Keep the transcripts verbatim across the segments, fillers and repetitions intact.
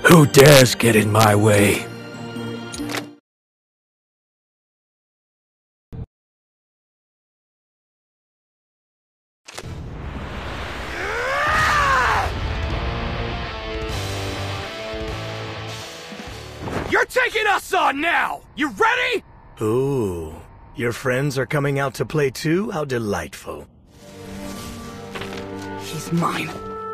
Who dares get in my way? You're taking us on now! You ready? Ooh, your friends are coming out to play too? How delightful. He's mine.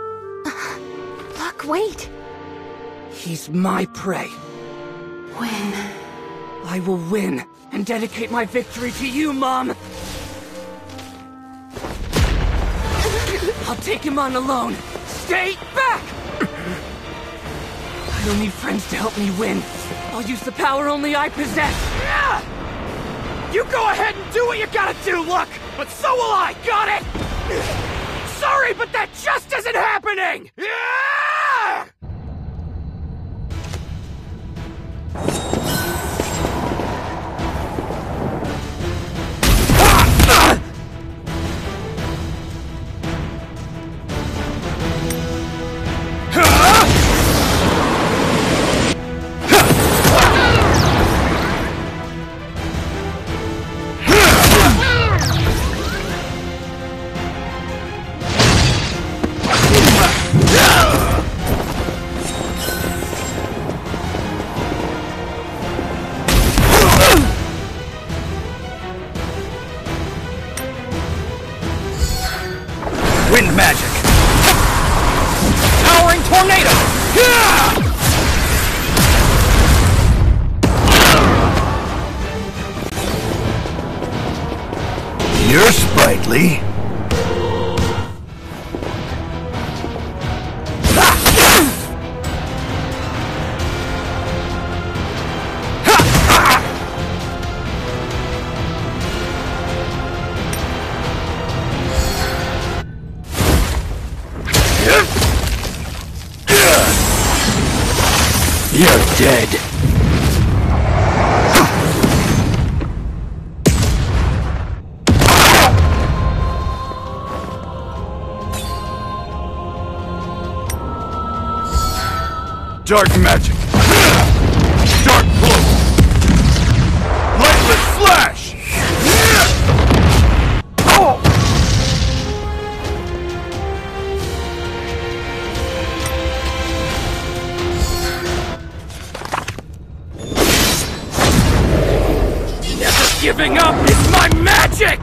Look, wait. He's my prey. When? I will win and dedicate my victory to you, Mom! I'll take him on alone. Stay back! I don't need friends to help me win. I'll use the power only I possess. Yeah! You go ahead and do what you gotta do, look! But so will I, got it? Sorry, but that just isn't happening! Yeah! Wind magic! Powering tornado! You're sprightly. You're dead. Dark magic. Dark blow. Lightless slash. Oh. Giving up is my magic!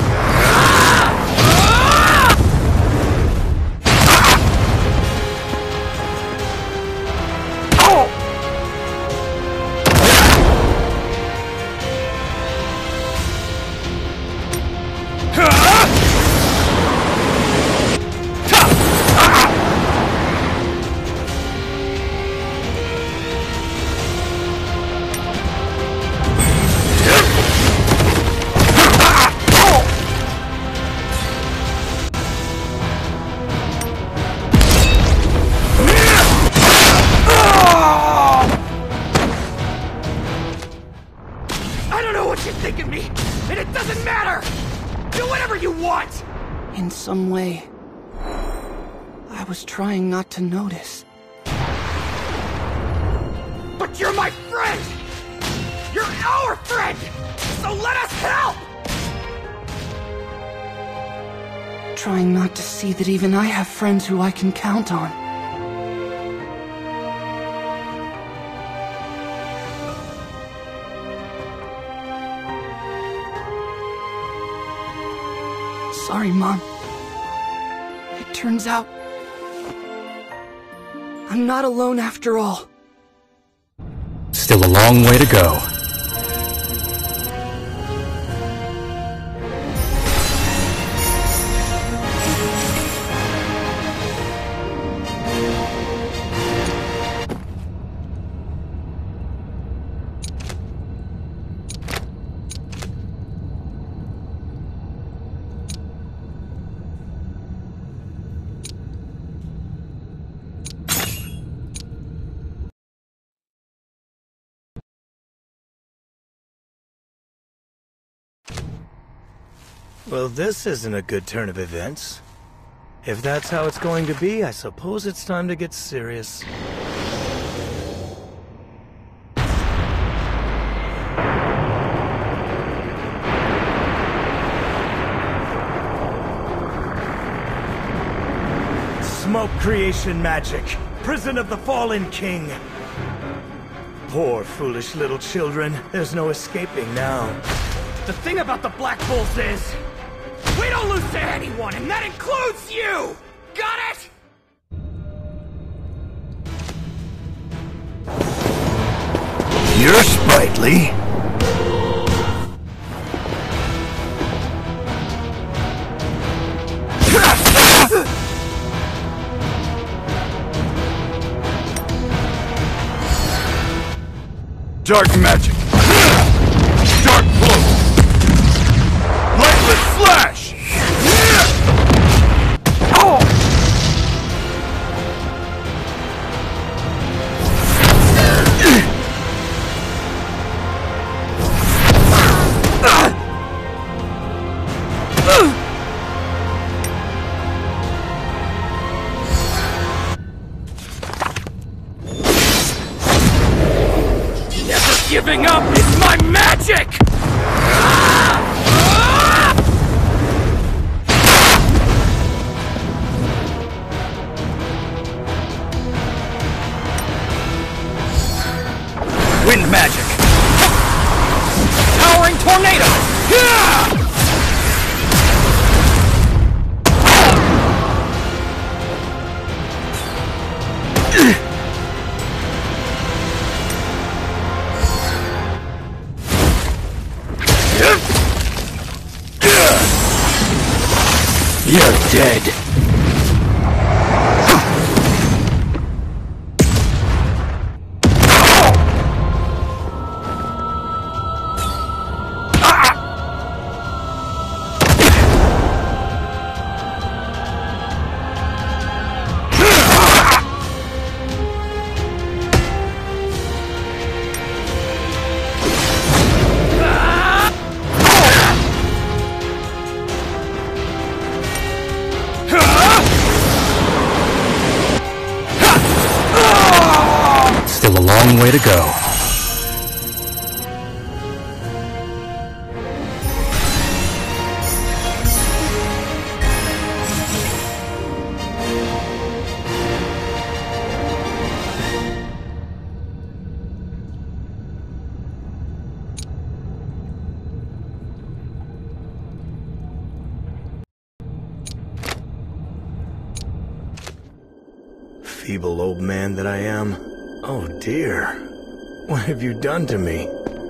I don't know what you think of me, and it doesn't matter! Do whatever you want! In some way, I was trying not to notice. But you're my friend! You're our friend! So let us help! Trying not to see that even I have friends who I can count on. Sorry, Mom. It turns out I'm not alone after all. Still a long way to go. Well, this isn't a good turn of events. If that's how it's going to be, I suppose it's time to get serious. Self creation magic. Prison of the fallen king. Poor foolish little children. There's no escaping now. The thing about the Black Bulls is, we don't lose to anyone, and that includes you! Got it? You're sprightly. Dark magic. Dark blow. Lightless slash. Oh. Giving up is my magic! Wind magic. Towering tornado! You're dead. Still a long way to go. Feeble old man that I am. Oh dear. What have you done to me?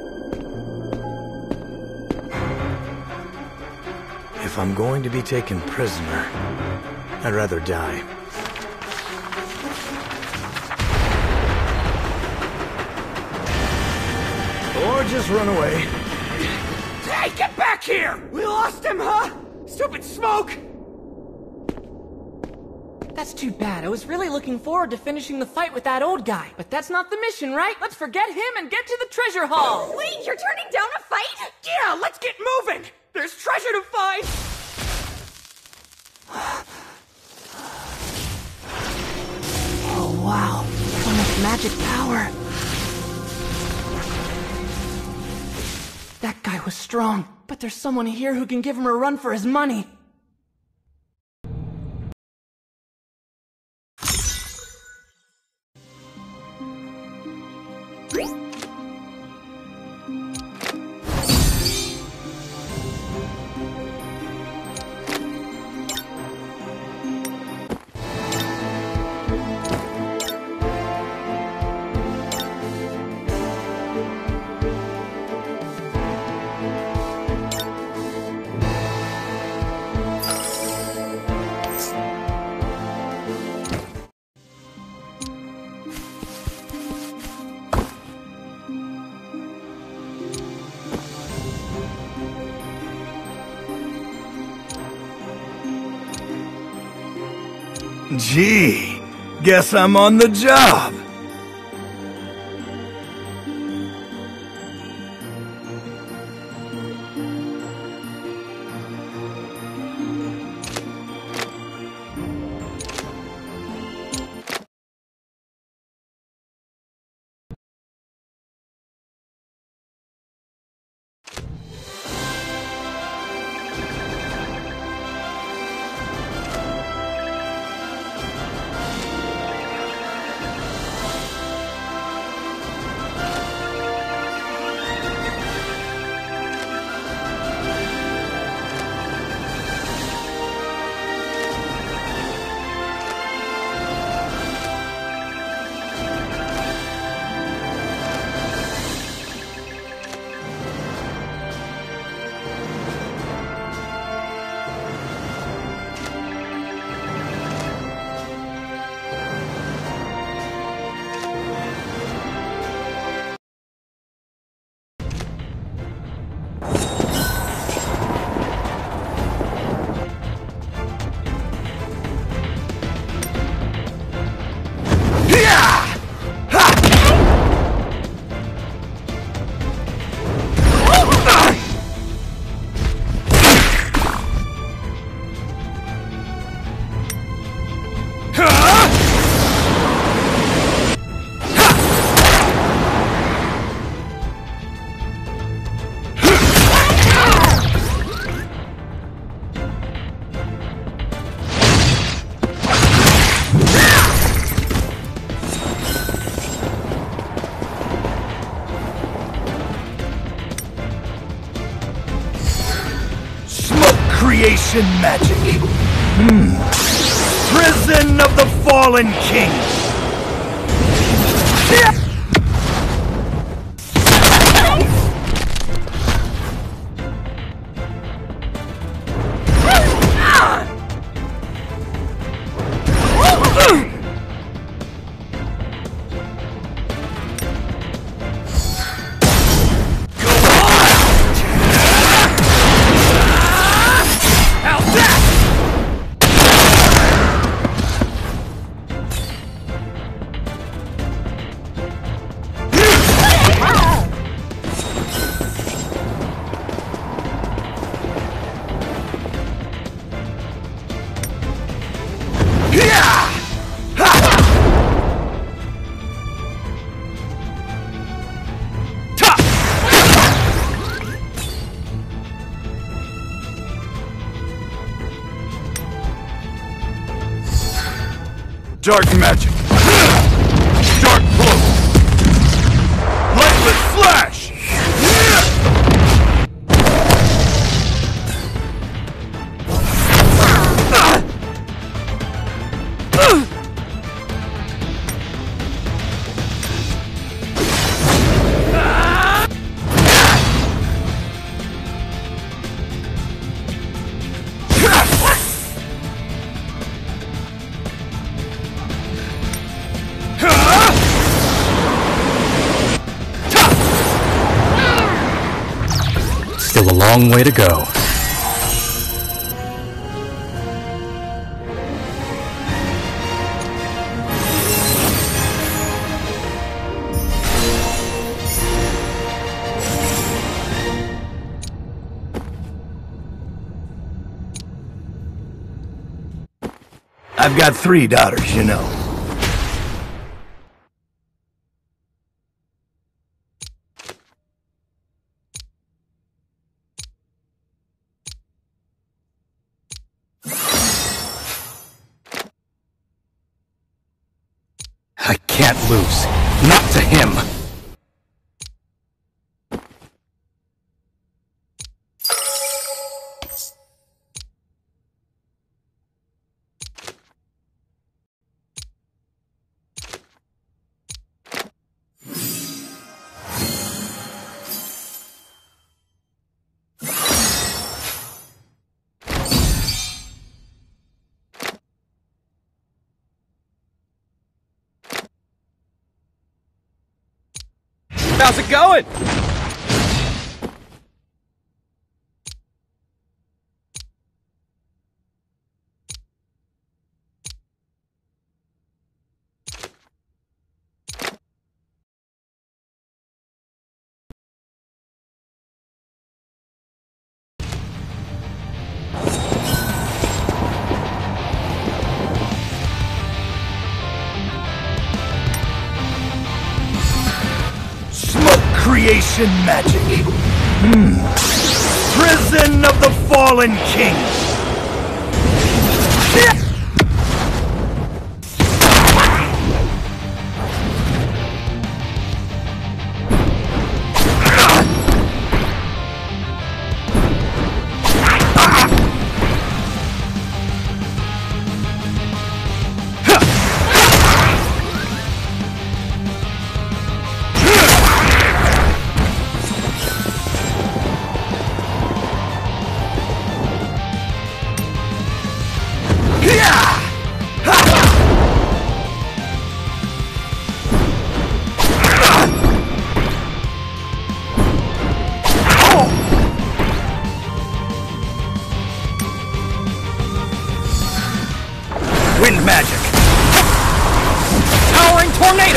If I'm going to be taken prisoner, I'd rather die. Or just run away. Hey, get back here! We lost him, huh? Stupid smoke! That's too bad. I was really looking forward to finishing the fight with that old guy. But that's not the mission, right? Let's forget him and get to the treasure hall! Wait, you're turning down a fight? Yeah, let's get moving! There's treasure to find! Oh, wow. So much magic power. That guy was strong, but there's someone here who can give him a run for his money. Gee, guess I'm on the job. creation magic. Hmm. Prison of the Fallen King. Dark magic. Dark blow. Lightless flash. Still a long way to go. I've got three daughters, you know. I can't lose. Not to him. How's it going? Creation magic. Hmm. Prison of the Fallen King. Wind magic. Towering tornado.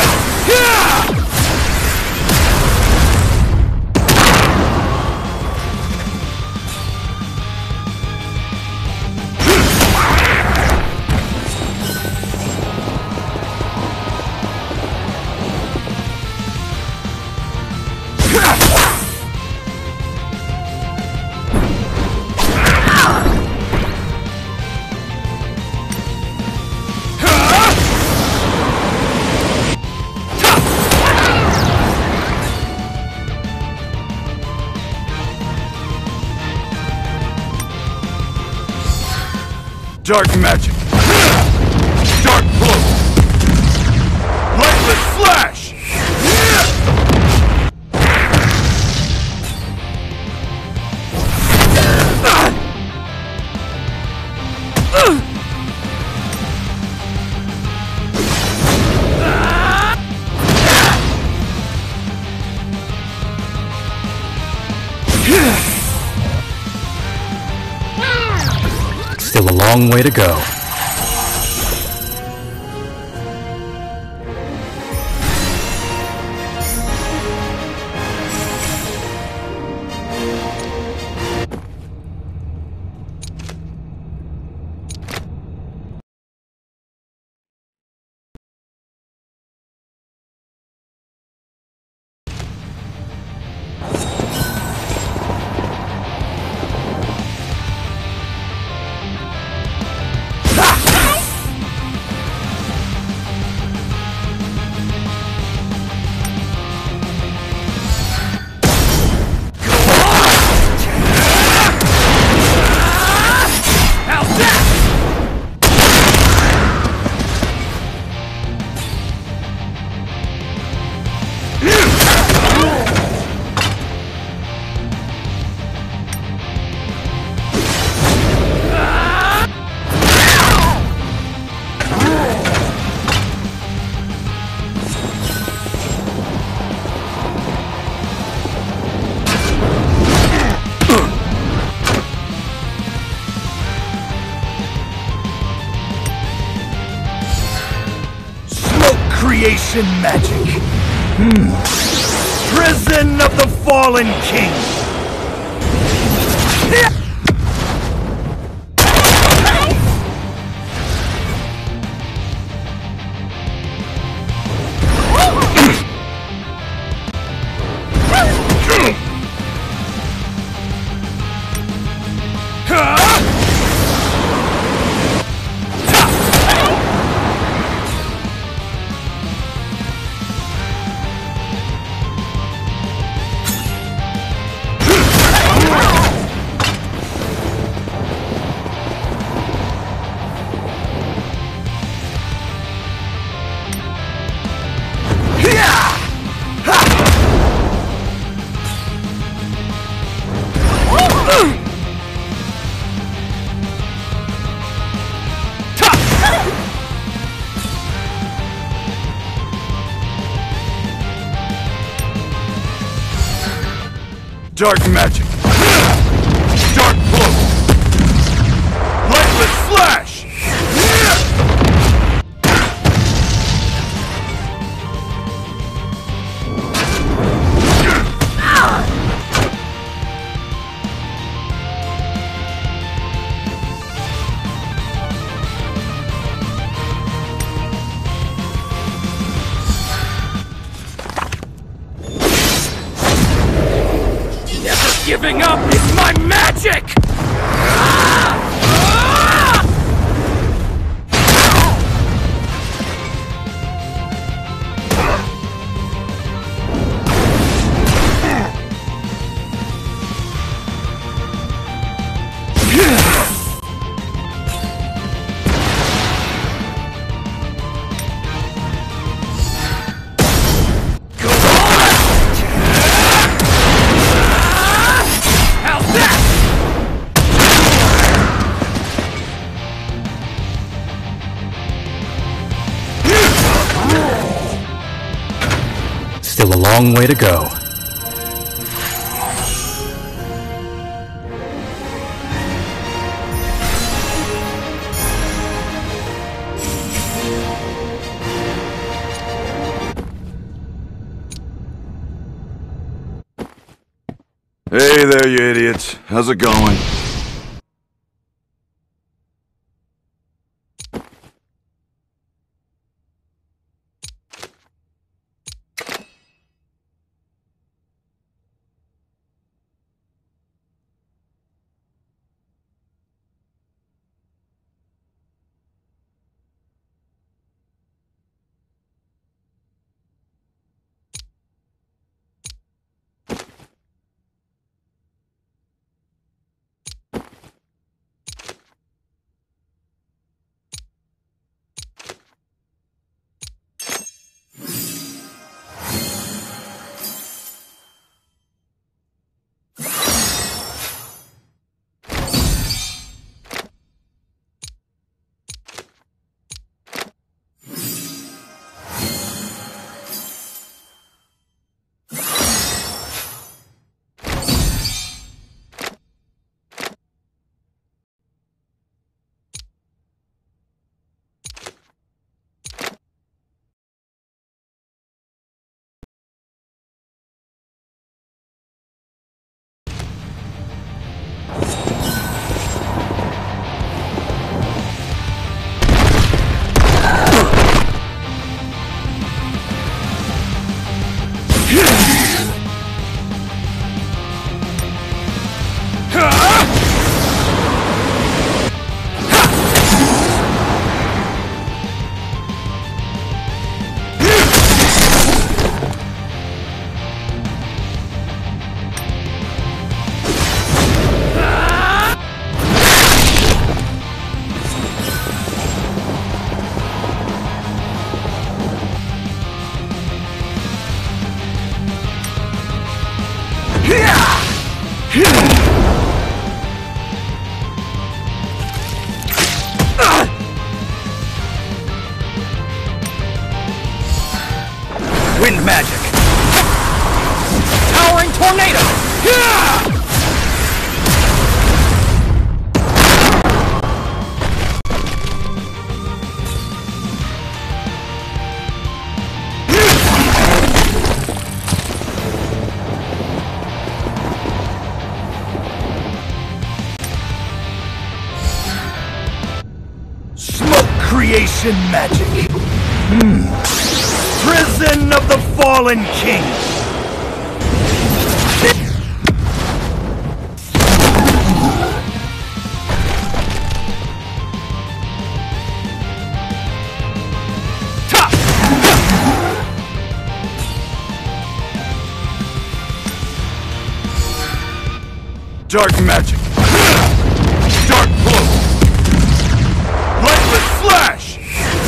Dark magic. Dark blow. Lightless slash. Still a long way to go. Creation magic. Hmm. Prison of the Fallen King. Dark magic. Dark blow. Lightless slash. Giving up is my magic! Still a long way to go. Hey there, you idiots. How's it going? Wind magic! Towering tornado! Yeah! Smoke creation magic! Hmm. Prison of the Fallen King! Dark magic! Dark blow! Lightless flash!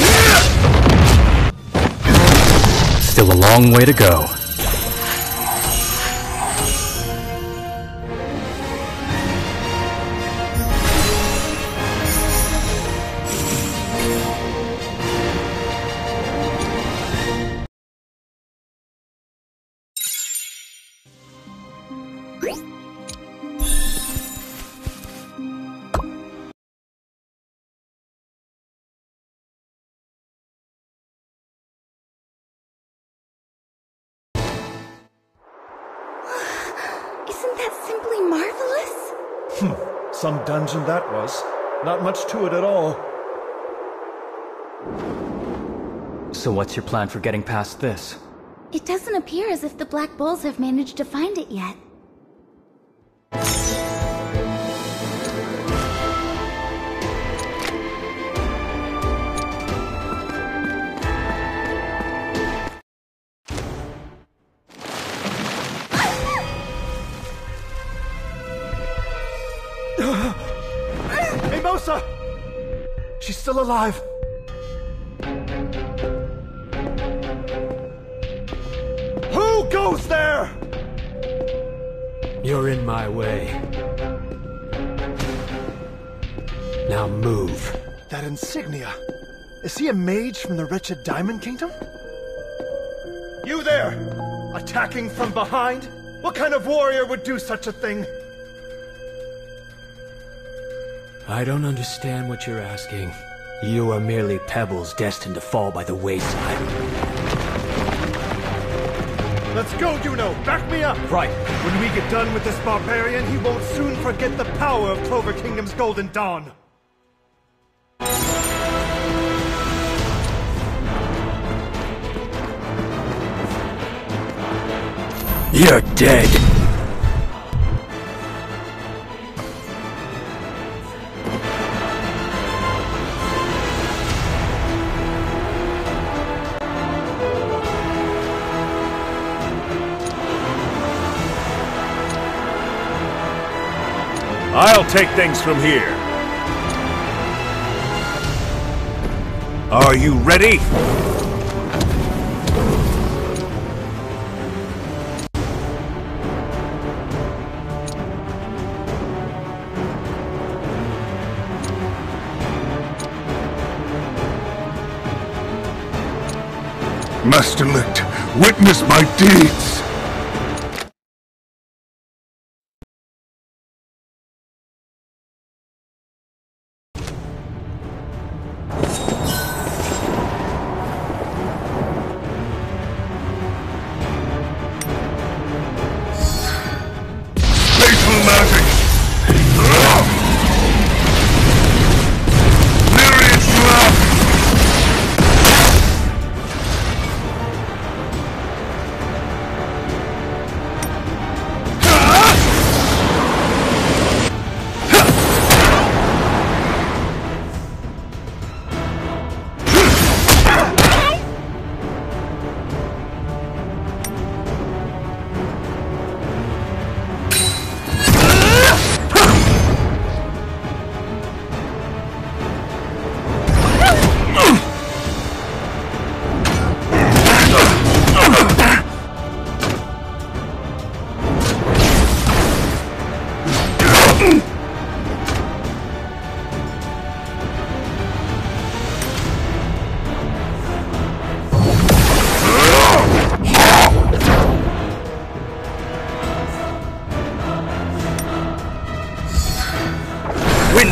Still a long way to go. Isn't that simply marvelous? Some dungeon that was. Not much to it at all. So what's your plan for getting past this? It doesn't appear as if the Black Bulls have managed to find it yet. Mimosa! She's still alive. Who goes there? You're in my way. Now move. That insignia. Is he a mage from the wretched Diamond Kingdom? You there! Attacking from behind? What kind of warrior would do such a thing? I don't understand what you're asking. You are merely pebbles destined to fall by the wayside. Let's go, Yuno! Back me up! Right. When we get done with this barbarian, he won't soon forget the power of Clover Kingdom's Golden Dawn. You're dead! I'll take things from here. Are you ready? Master-elect, witness my deeds! Fatal magic! Myriad trap!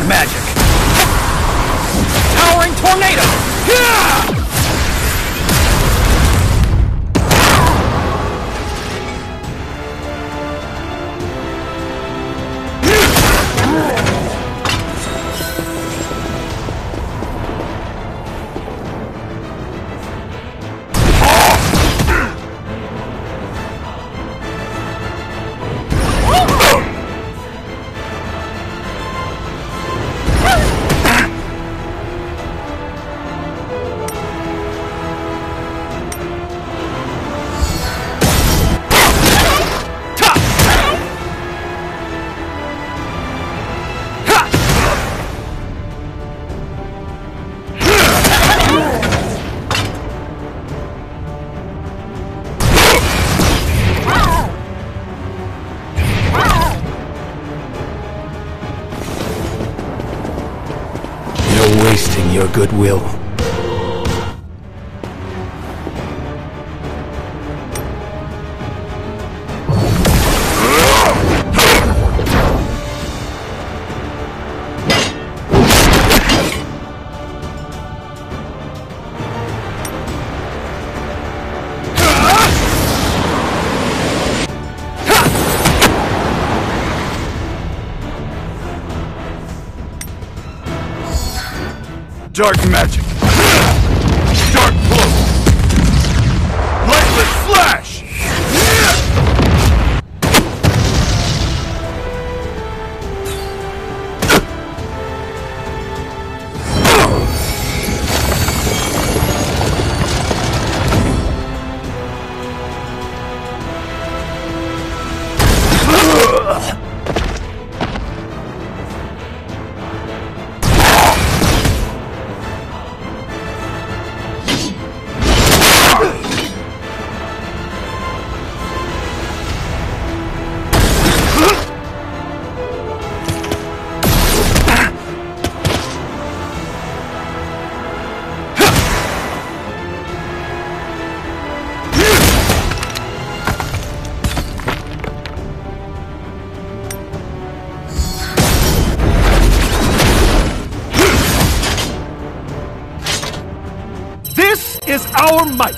magic! Towering tornado! Yeah! Wasting your goodwill. Dark magic. Dark blow. Lightless flash. This is our might!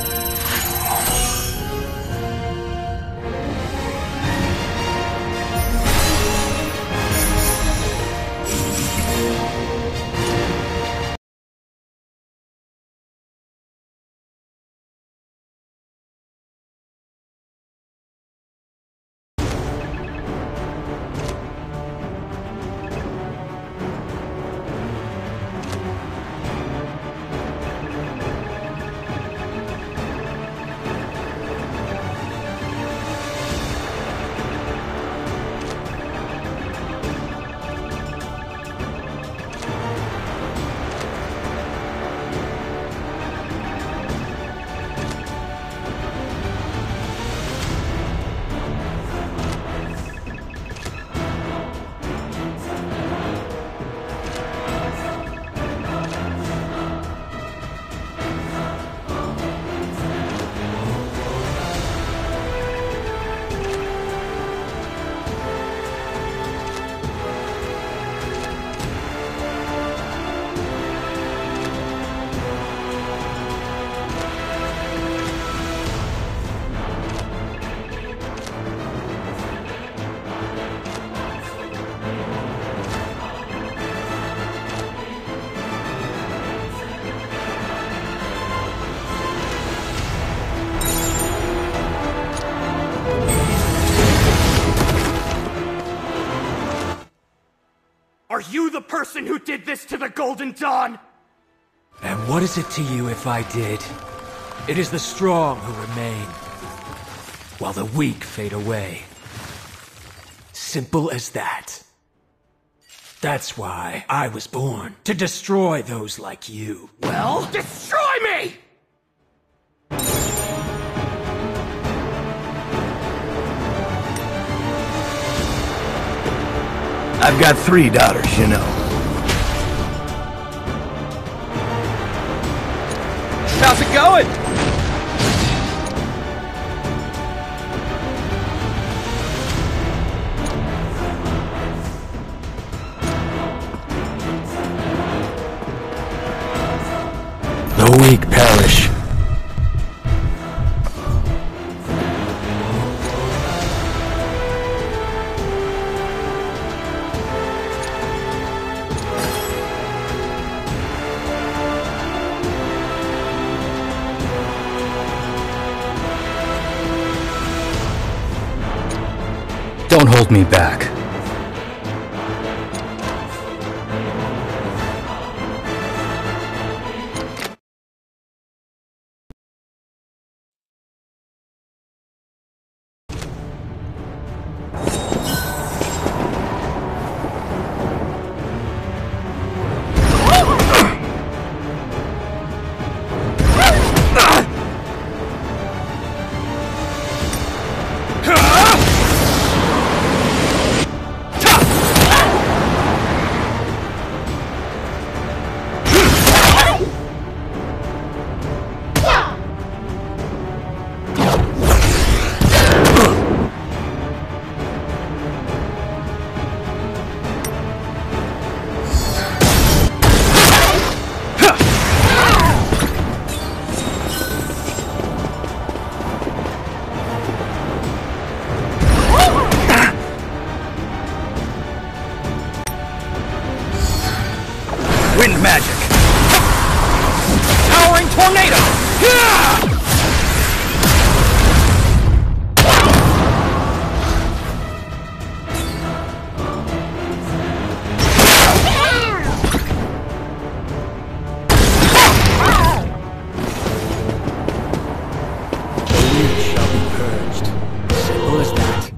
Are you the person who did this to the Golden Dawn? And what is it to you if I did? It is the strong who remain, while the weak fade away. Simple as that. That's why I was born, to destroy those like you. Well, destroy me! I've got three daughters, you know. How's it going? weak perish. Don't hold me back. Wind magic! Towering tornado! Yeah! The weak shall be purged. Simple as that.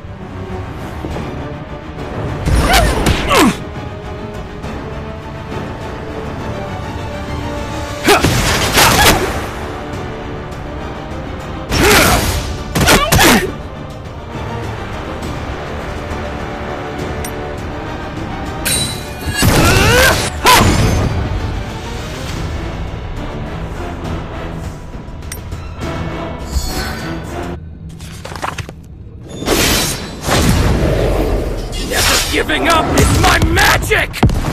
Giving up is my magic!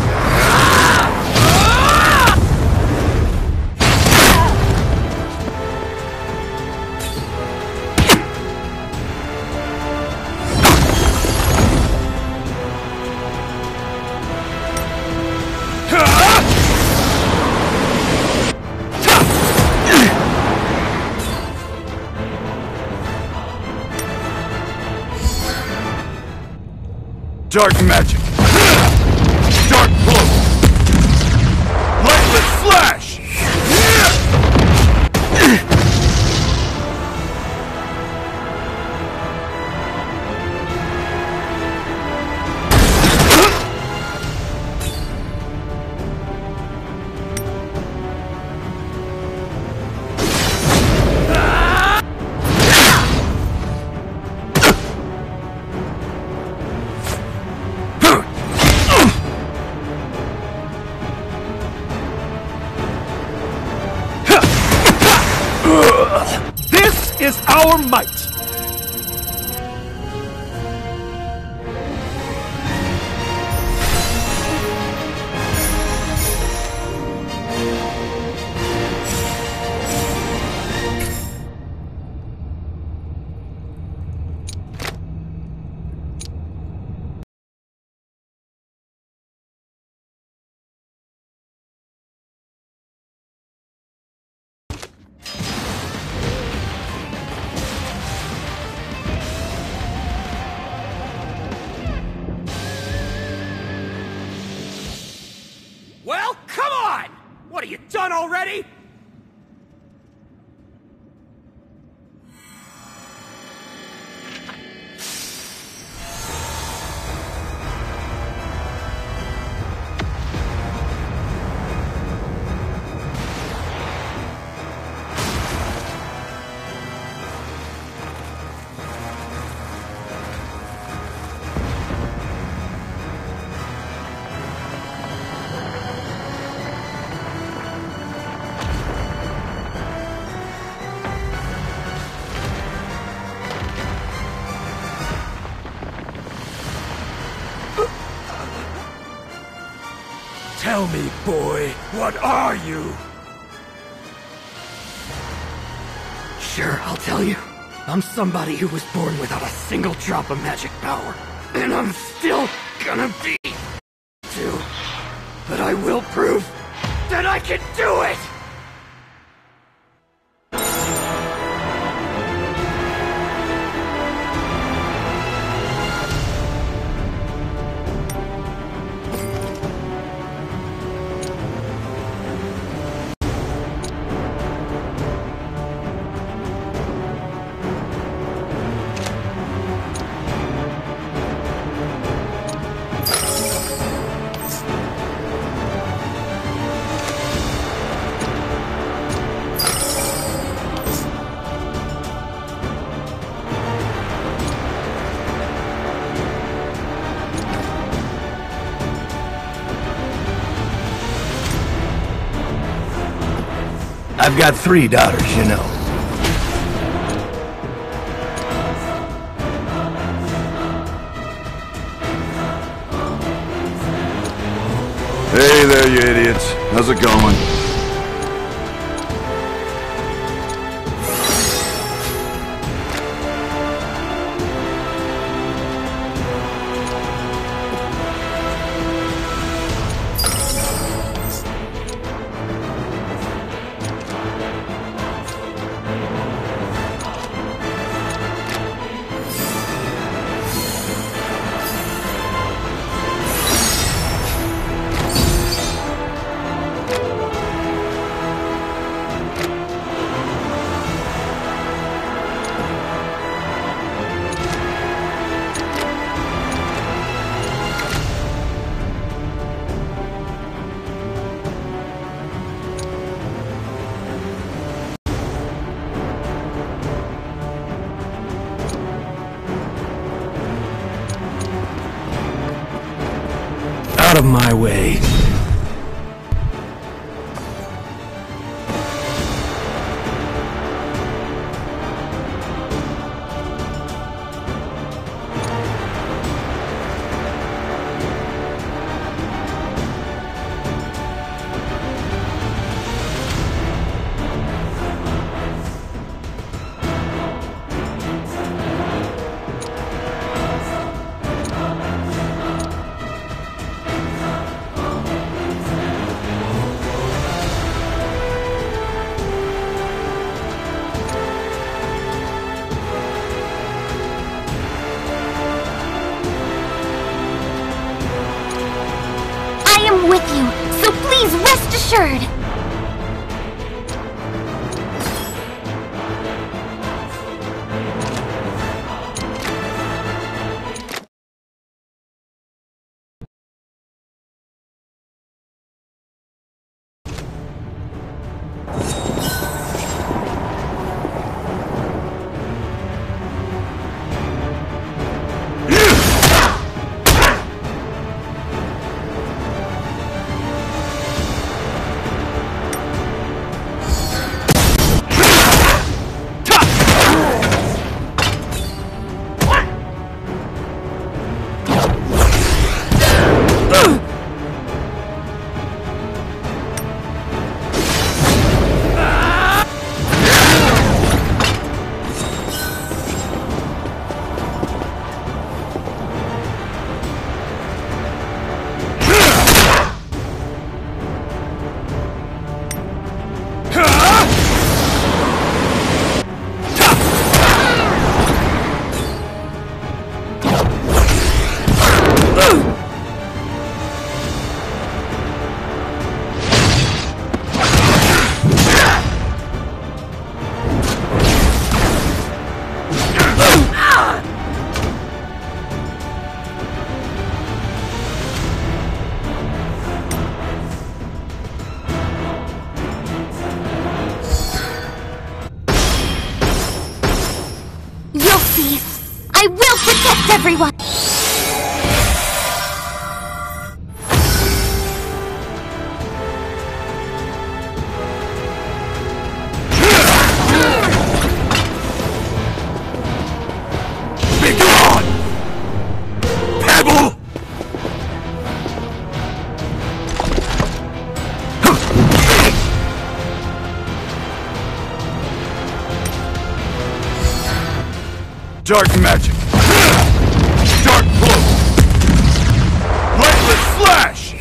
Dark magic! Dark blow! Lightless flash! This is our might! Well, come on! What, are you done already? Tell me, boy, what are you? Sure, I'll tell you. I'm somebody who was born without a single drop of magic power. And I'm still gonna be, too. But I will prove that I can do it! I've got three daughters, you know. Hey there, you idiots. How's it going? Out of my way. With you, so please rest assured. I will protect everyone! Be gone! Pebble! Dark magic. Dark blow. Lightless slash.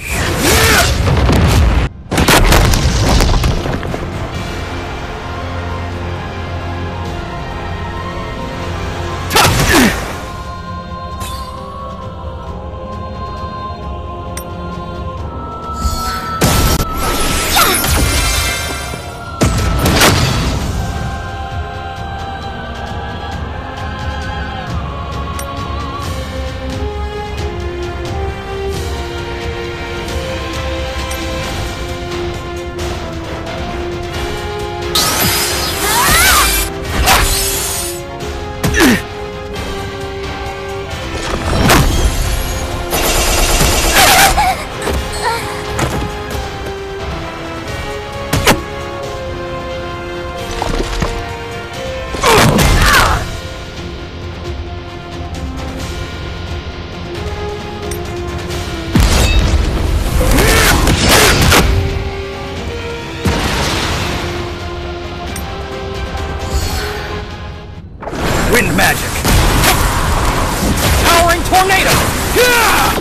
Wind magic. Towering tornado. Yeah!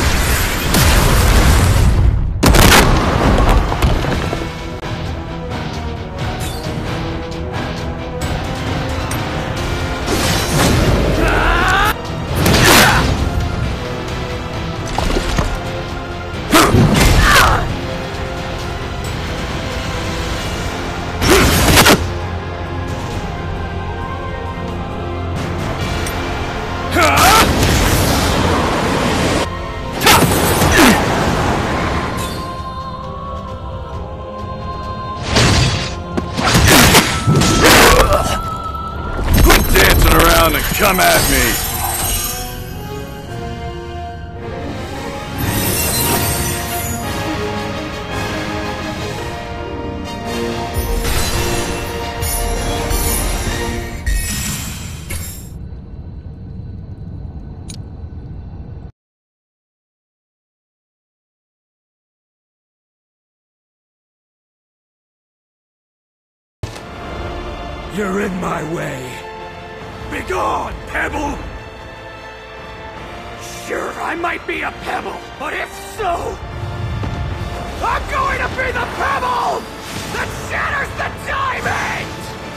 Come at me! You're in my way. Begone, Pebble! Sure, I might be a pebble, but if so, I'm going to be the pebble that shatters the diamond!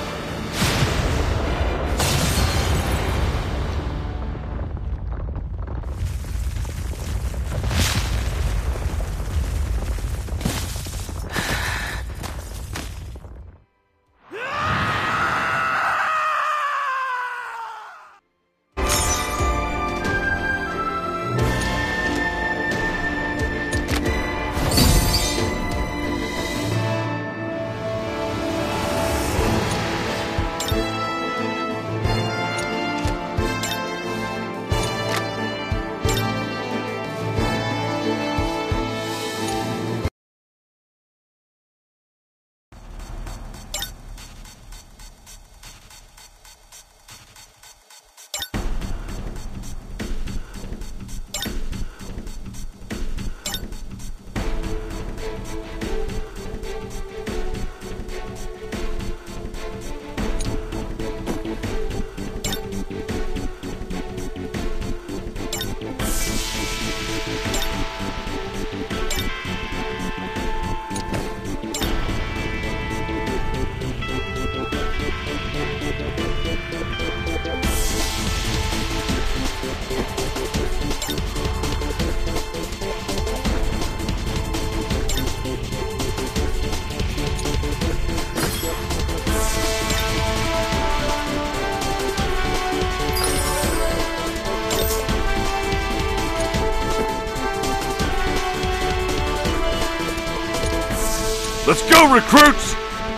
Let's go, recruits!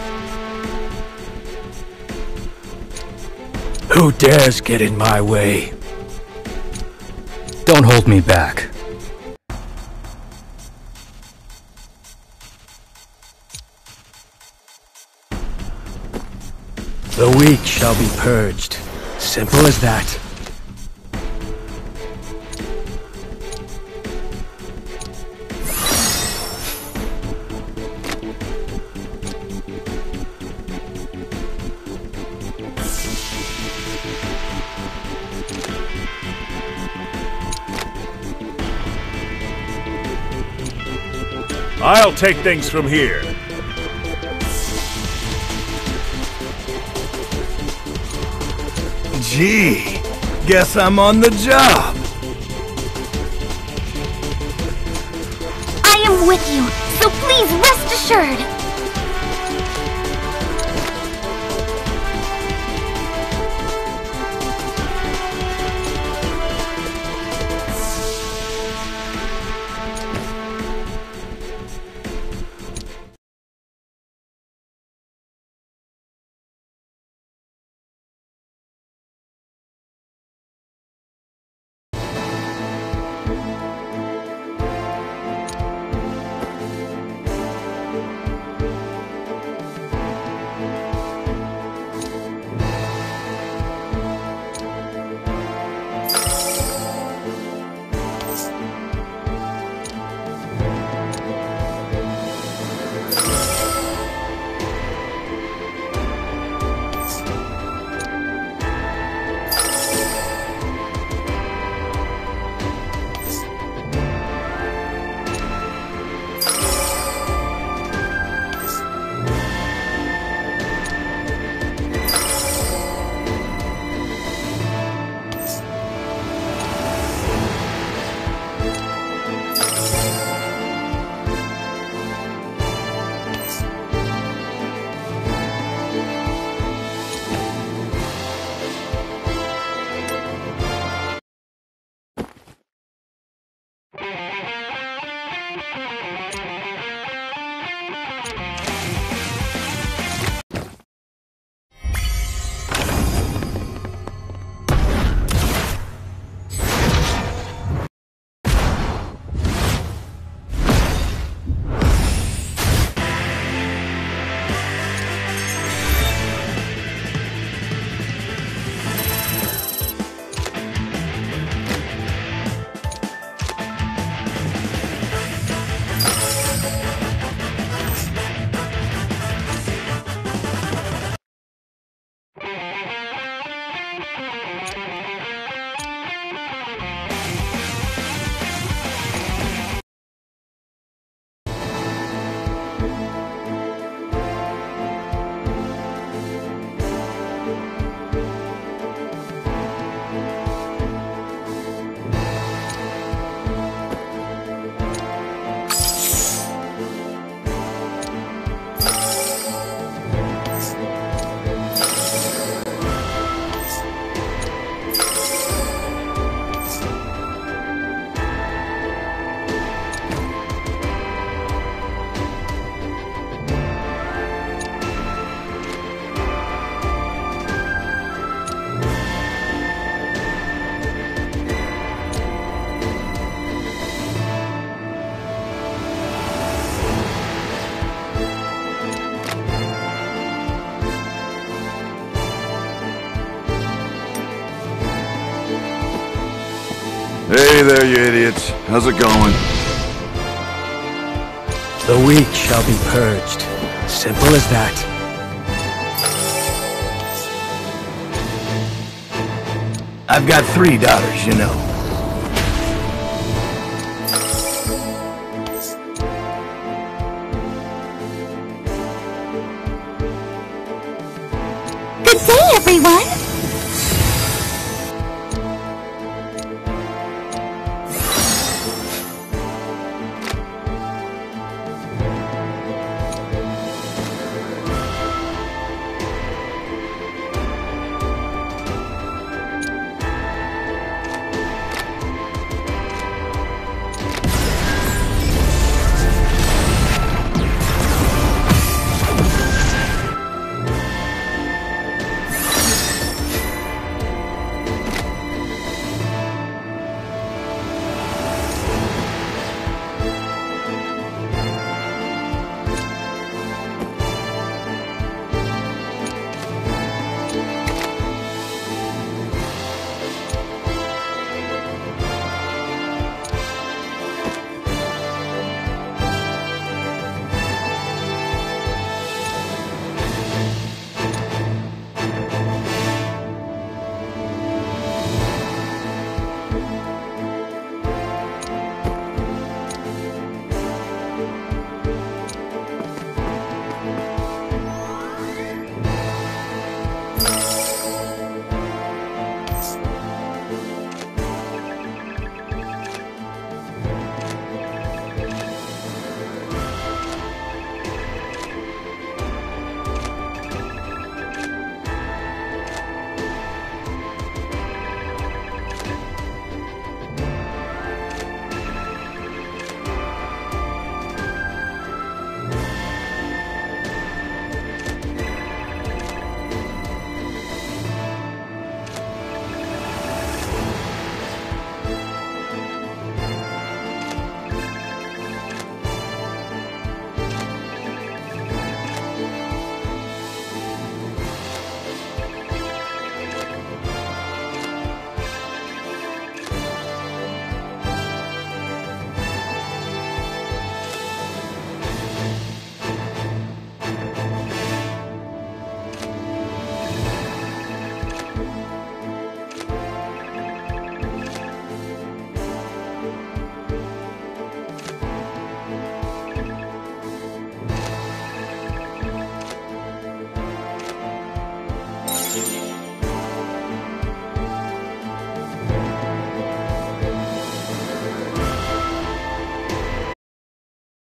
Who dares get in my way? Don't hold me back. The weak shall be purged. Simple as that. I'll take things from here. Gee, guess I'm on the job. I am with you, so please rest assured. Hey there, you idiots. How's it going? The weak shall be purged. Simple as that. I've got three daughters, you know.